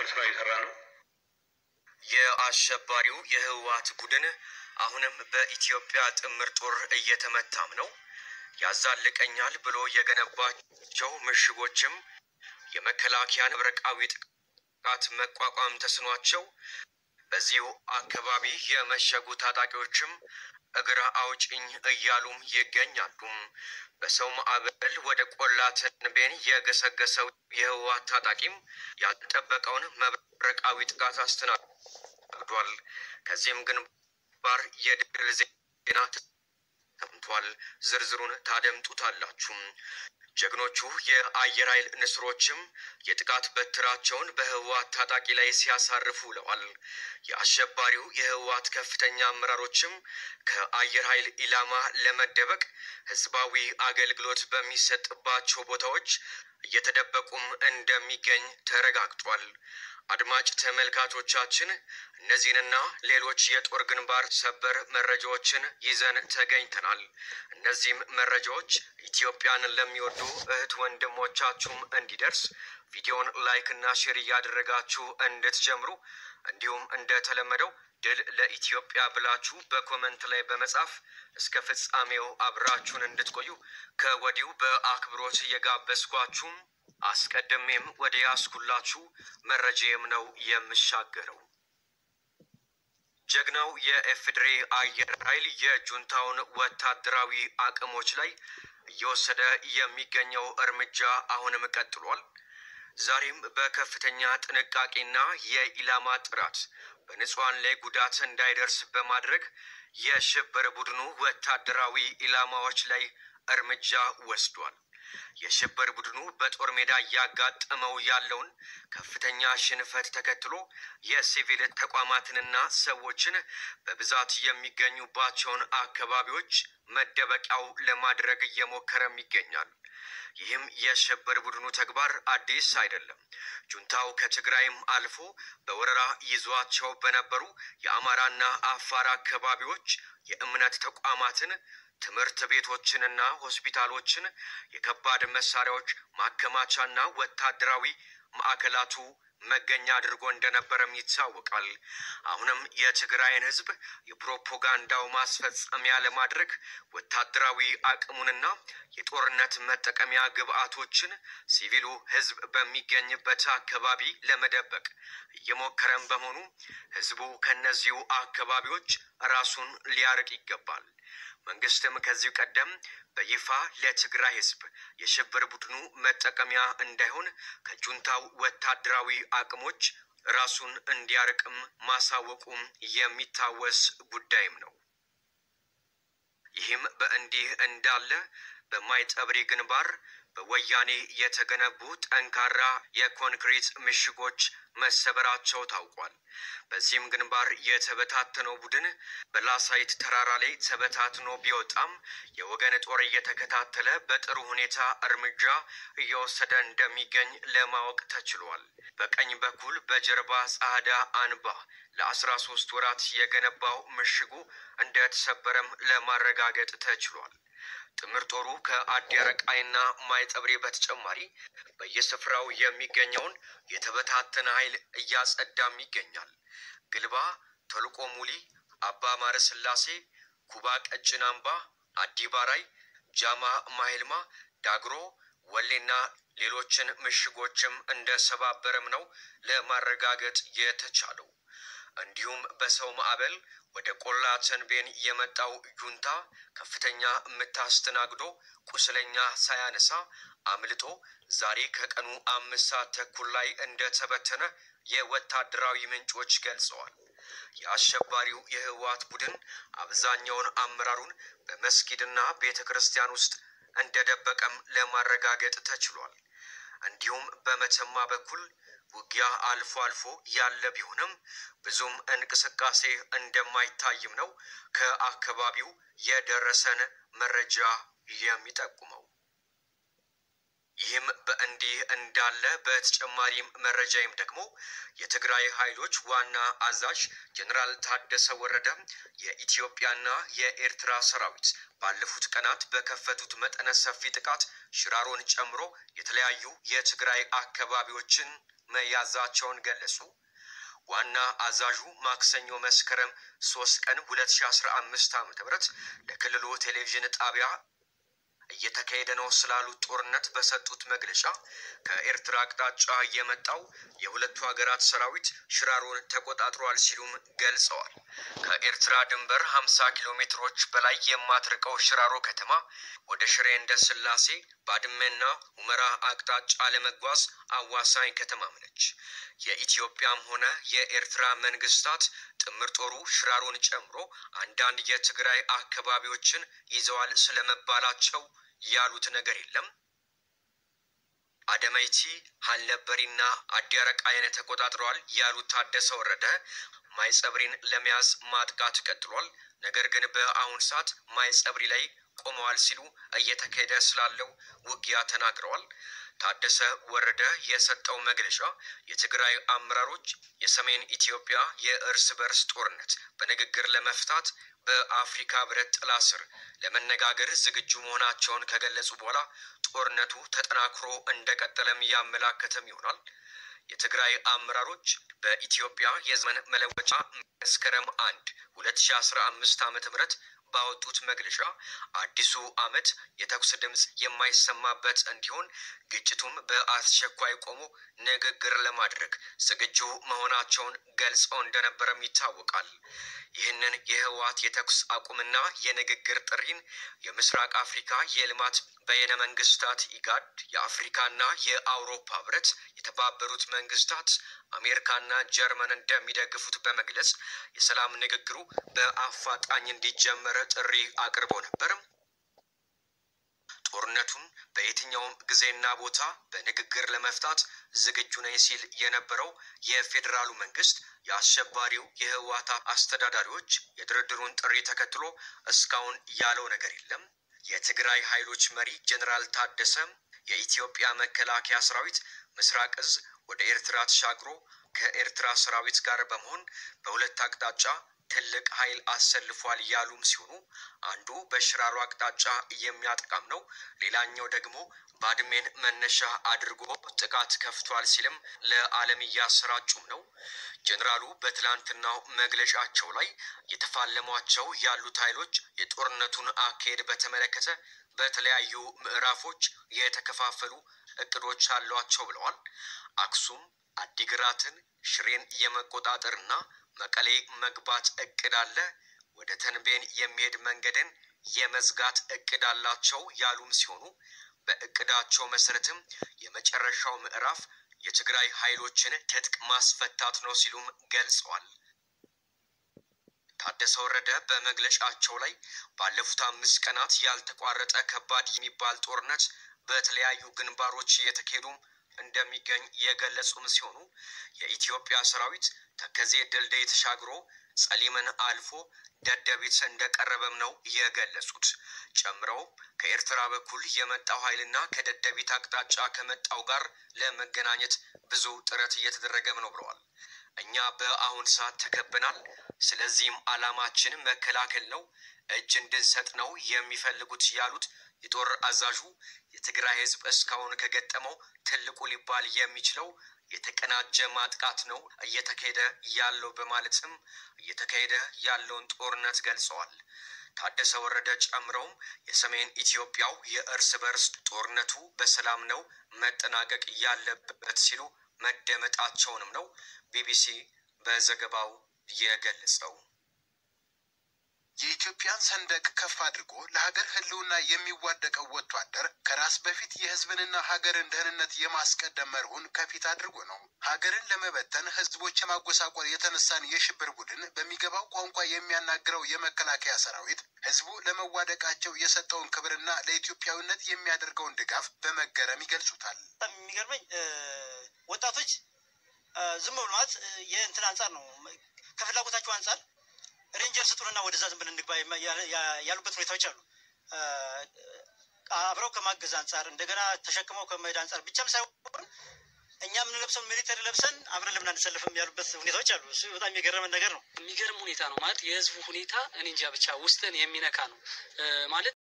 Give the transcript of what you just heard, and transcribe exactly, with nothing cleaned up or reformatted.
ስራ እየሰራ ነው። የአሸባሪው የህወሓት ቡድን አሁንም በኢትዮጵያ ጥምር ጦር እየተመታም ነው። ያዛልቀኛል ብሎ የገነባቸው ምሽጎችም የመከላከያ ንብረቃዊ ጥቃት መቋቋም ተስኗቸው በዚሁ አካባቢ የመሸጉ ታጣቂዎችም እግራ አውጭኝ እያሉም ይገኛሉ። በሰው ማዕበል ወደ ቆላ ተንቤን የገሰገሰው የህወሓት ታጣቂም ያልጠበቀውን መብረቃዊ ጥቃት አስተናግዷል። ከዚህም ግንባር የድል ዜና ተሰምቷል። ዝርዝሩን ታደምጡታላችሁ። ጀግኖቹ የአየር ኃይል ንስሮችም የጥቃት በትራቸውን በህወሓት ታጣቂ ላይ ሲያሳርፉ ውለዋል። የአሸባሪው የህወሓት ከፍተኛ አመራሮችም ከአየር ኃይል ኢላማ ለመደበቅ ህዝባዊ አገልግሎት በሚሰጥባቸው ቦታዎች እየተደበቁም እንደሚገኝ ተረጋግጧል። አድማጭ ተመልካቾቻችን እነዚህንና ሌሎች የጦር ግንባር ሰበር መረጃዎችን ይዘን ተገኝተናል። እነዚህም መረጃዎች ኢትዮጵያን ለሚወዱ እህት ወንድሞቻችሁም እንዲደርስ ቪዲዮን ላይክ እና ሼር እያደረጋችሁ እንድትጀምሩ እንዲሁም እንደተለመደው ድል ለኢትዮጵያ ብላችሁ በኮሜንት ላይ በመጻፍ እስከ ፍጻሜው አብራችሁን እንድትቆዩ ከወዲሁ በአክብሮት እየጋበዝኳችሁ አስቀድሜም ወደ ያስኩላችሁ መረጃም ነው የምሻገረው። ጀግናው የኤፍድሪ አየር ኃይል የጁንታውን ወታደራዊ አቅሞች ላይ እየወሰደ የሚገኘው እርምጃ አሁንም ቀጥሏል። ዛሬም በከፍተኛ ጥንቃቄና የኢላማ ጥራት በንጹሃን ላይ ጉዳት እንዳይደርስ በማድረግ የሽብር ቡድኑ ወታደራዊ ኢላማዎች ላይ እርምጃ ወስዷል። የሽብር ቡድኑ በጦር ሜዳ ያጋጠመው ያለውን ከፍተኛ ሽንፈት ተከትሎ የሲቪል ተቋማትንና ሰዎችን በብዛት የሚገኙባቸውን አካባቢዎች መደበቂያው ለማድረግ እየሞከረም ይገኛል። ይህም የሽብር ቡድኑ ተግባር አዲስ አይደለም። ጁንታው ከትግራይም አልፎ በወረራ ይዟቸው በነበሩ የአማራና አፋር አካባቢዎች የእምነት ተቋማትን፣ ትምህርት ቤቶችንና ሆስፒታሎችን፣ የከባድ መሳሪያዎች ማከማቻና ወታደራዊ ማዕከላቱ መገኛ አድርጎ እንደነበረም ይታወቃል። አሁንም የትግራይን ህዝብ የፕሮፓጋንዳው ማስፈጸሚያ ለማድረግ ወታደራዊ አቅሙንና የጦርነት መጠቀሚያ ግብአቶችን ሲቪሉ ህዝብ በሚገኝበት አካባቢ ለመደበቅ እየሞከረም በመሆኑ ህዝቡ ከነዚሁ አካባቢዎች ራሱን ሊያርቅ ይገባል። መንግስትም ከዚህ ቀደም በይፋ ለትግራይ ህዝብ የሽብር ቡድኑ መጠቀሚያ እንዳይሆን ከጁንታው ወታደራዊ አቅሞች ራሱን እንዲያርቅም ማሳወቁም የሚታወስ ጉዳይም ነው። ይህም በእንዲህ እንዳለ በማይጠብሪ ግንባር በወያኔ የተገነቡ ጠንካራ የኮንክሪት ምሽጎች መሰበራቸው ታውቋል። በዚህም ግንባር የተበታተነው ቡድን በላሳይት ተራራ ላይ ተበታትኖ ቢወጣም የወገን ጦር እየተከታተለ በጥሩ ሁኔታ እርምጃ እየወሰደ እንደሚገኝ ለማወቅ ተችሏል። በቀኝ በኩል በጀርባ ጻዳ አንባ ለአስራ ሶስት ወራት የገነባው ምሽጉ እንደተሰበረም ለማረጋገጥ ተችሏል። ጥምር ጦሩ ከአዲያረቃይና ማይጠብሪ በተጨማሪ በየስፍራው የሚገኘውን የተበታተነ ኃይል እያጸዳም ይገኛል። ግልባ፣ ተልቆ ሙሊ፣ አባ ማረ ስላሴ፣ ኩባ ቀጭናምባ፣ አዲባራይ፣ ጃማ ማይልማ፣ ዳግሮ፣ ወሌና ሌሎችን ምሽጎችም እንደሰባበረም ነው ለማረጋገጥ የተቻለው። እንዲሁም በሰው ማዕበል ወደ ቆላ ተንቤን የመጣው ጁንታ ከፍተኛ ምታስተናግዶ ቁስለኛ ሳያነሳ አምልጦ ዛሬ ከቀኑ አምስት ሰዓት ተኩል ላይ እንደተበተነ የወታደራዊ ምንጮች ገልጸዋል። የአሸባሪው የህወሓት ቡድን አብዛኛውን አመራሩን በመስጊድና ቤተክርስቲያን ውስጥ እንደደበቀም ለማረጋገጥ ተችሏል። እንዲሁም በመተማ በኩል ውጊያ አልፎ አልፎ ያለ ቢሆንም ብዙም እንቅስቃሴ እንደማይታይም ነው ከአካባቢው የደረሰን መረጃ የሚጠቁመው። ይህም በእንዲህ እንዳለ በተጨማሪም መረጃም ደግሞ የትግራይ ኃይሎች ዋና አዛዥ ጀነራል ታደሰ ወረደ የኢትዮጵያና የኤርትራ ሰራዊት ባለፉት ቀናት በከፈቱት መጠነ ሰፊ ጥቃት ሽራሮን ጨምሮ የተለያዩ የትግራይ አካባቢዎችን መያዛቸውን ገለጹ። ዋና አዛዡ ማክሰኞ መስከረም ሶስት ቀን ሁለት ሺህ አስራ አምስት ዓ.ም ለክልሉ ቴሌቪዥን ጣቢያ እየተካሄደ ነው ስላሉት ጦርነት በሰጡት መግለጫ ከኤርትራ አቅጣጫ የመጣው የሁለቱ ሀገራት ሰራዊት ሽራሮን ተቆጣጥሯል ሲሉም ገልጸዋል። ከኤርትራ ድንበር ሃምሳ ኪሎ ሜትሮች በላይ የማትርቀው ሽራሮ ከተማ ወደ ሽሬ እንደ ስላሴ ባድመና ሁመራ አቅጣጫ ለመጓዝ አዋሳኝ ከተማ ነች። የኢትዮጵያም ሆነ የኤርትራ መንግስታት ጥምር ጦሩ ሽራሮን ጨምሮ አንዳንድ የትግራይ አካባቢዎችን ይዘዋል ስለመባላቸው ያሉት ነገር የለም። አደመይቲ ሀለበሪና አዲያረቃይን ተቆጣጥሯል ያሉት ታደሰ ወረደ ማይጸብሪን ለመያዝ ማጥቃት ቀጥሏል፣ ነገር ግን በአሁን ሰዓት ማይጸብሪ ላይ ቆመዋል ሲሉ እየተካሄደ ስላለው ውጊያ ተናግረዋል። ታደሰ ወረደ የሰጠው መግለጫ የትግራይ አመራሮች የሰሜን ኢትዮጵያ የእርስ በርስ ጦርነት በንግግር ለመፍታት በአፍሪካ ህብረት ጥላ ስር ለመነጋገር ዝግጁ መሆናቸውን ከገለጹ በኋላ ጦርነቱ ተጠናክሮ እንደቀጠለም ያመላከተም ይሆናል። የትግራይ አመራሮች በኢትዮጵያ የዘመን መለወጫ መስከረም አንድ ሁለት ሺህ አስራ አምስት ዓመተ ምህረት ባወጡት መግለጫ አዲሱ ዓመት የተኩስ ድምጽ የማይሰማበት እንዲሆን ግጭቱም በአስቸኳይ ቆሞ ንግግር ለማድረግ ዝግጁ መሆናቸውን ገልጸው እንደነበረም ይታወቃል። ይህንን የህወሓት የተኩስ አቁምና የንግግር ጥሪን የምስራቅ አፍሪካ የልማት በየነ መንግስታት ኢጋድ፣ የአፍሪካና የአውሮፓ ህብረት፣ የተባበሩት መንግስታት፣ አሜሪካና ጀርመን እንደሚደግፉት በመግለጽ የሰላም ንግግሩ በአፋጣኝ እንዲጀመር ጥሪ አቅርቦ ነበር። ጦርነቱን በየትኛውም ጊዜና ቦታ በንግግር ለመፍታት ዝግጁ ነኝ ሲል የነበረው የፌደራሉ መንግስት የአሸባሪው የህወሓት አስተዳዳሪዎች የድርድሩን ጥሪ ተከትሎ እስካሁን ያለው ነገር የለም። የትግራይ ኃይሎች መሪ ጀነራል ታደሰ የኢትዮጵያ መከላከያ ሰራዊት ምስራቅ እዝ ወደ ኤርትራ ተሻግሮ ከኤርትራ ሰራዊት ጋር በመሆን በሁለት አቅጣጫ ትልቅ ኃይል አሰልፏል ያሉም ሲሆኑ አንዱ በሽራሮ አቅጣጫ የሚያጠቃም ነው፣ ሌላኛው ደግሞ ባድሜን መነሻ አድርጎ ጥቃት ከፍቷል ሲልም ለዓለም ያሰራጩም ነው። ጀነራሉ በትላንትናው መግለጫቸው ላይ የተፋለሟቸው ያሉት ኃይሎች የጦርነቱን አካሄድ በተመለከተ በተለያዩ ምዕራፎች የተከፋፈሉ እቅዶች አሏቸው ብለዋል። አክሱም አዲግራትን ሽሬን የመቆጣጠርና መቀሌ መግባት እቅድ አለ፣ ወደ ተንቤን የሚሄድ መንገድን የመዝጋት እቅድ አላቸው ያሉም ሲሆኑ በእቅዳቸው መሰረትም የመጨረሻው ምዕራፍ የትግራይ ኃይሎችን ትጥቅ ማስፈታት ነው ሲሉም ገልጸዋል። ታደሰ ወረደ በመግለጫቸው ላይ ባለፉት አምስት ቀናት ያልተቋረጠ ከባድ የሚባል ጦርነት በተለያዩ ግንባሮች እየተካሄዱ እንደሚገኝ የገለጹም ሲሆኑ የኢትዮጵያ ሰራዊት ተከዜ ድልድይ ተሻግሮ ጸሊምን አልፎ ደደቢት እንደቀረበም ነው የገለጹት። ጨምረው ከኤርትራ በኩል የመጣው ኃይልና ከደደቢት አቅጣጫ ከመጣው ጋር ለመገናኘት ብዙ ጥረት እየተደረገም ነው ብለዋል። እኛ በአሁን ሰዓት ተከበናል፣ ስለዚህም አላማችን መከላከል ነው፣ እጅ እንድንሰጥ ነው የሚፈልጉት ያሉት የጦር አዛዡ የትግራይ ህዝብ እስካሁን ከገጠመው ትልቁ ሊባል የሚችለው የተቀናጀ ማጥቃት ነው እየተካሄደ ያለው በማለትም እየተካሄደ ያለውን ጦርነት ገልጸዋል። ታደሰ ወረደ ጨምረውም የሰሜን ኢትዮጵያው የእርስ በርስ ጦርነቱ በሰላም ነው መጠናቀቅ ያለበት ሲሉ መደመጣቸውንም ነው ቢቢሲ በዘገባው የገለጸው። የኢትዮጵያን ሰንደቅ ከፍ አድርጎ ለሀገር ህልውና የሚዋደቀው ወታደር ከራስ በፊት የህዝብንና ሀገርን ደህንነት የማስቀደም መርሁን ከፊት አድርጎ ነው። ሀገርን ለመበተን ህዝቦች የማጎሳቆል የተነሳን የሽብር ቡድን በሚገባው ቋንቋ የሚያናግረው የመከላከያ ሰራዊት ህዝቡ ለመዋደቃቸው የሰጠውን ክብርና ለኢትዮጵያዊነት የሚያደርገውን ድጋፍ በመገረም ይገልጹታል። የሚገርመኝ ወጣቶች ዝም ብሎ ማለት የእንትን አንፃር ነው ከፍላጎታቸው አንፃር ሬንጀር ስጡንና ወደዛ ዝም ብለን እንግባ ያሉበት ሁኔታዎች አሉ። አብረው ከማገዝ አንፃር እንደገና ተሸክመው ከመሄድ አንፃር ብቻም ሳይሆን እኛ ምን ለብሰን ሚሊተሪ ለብሰን አብረን ለምን አንሰልፍም ያሉበት ሁኔታዎች አሉ። እሱ በጣም የሚገርም ነገር ነው። የሚገርም ሁኔታ ነው ማለት የህዝቡ ሁኔታ እኔ እንጃ ብቻ ውስጥን የሚነካ ነው ማለት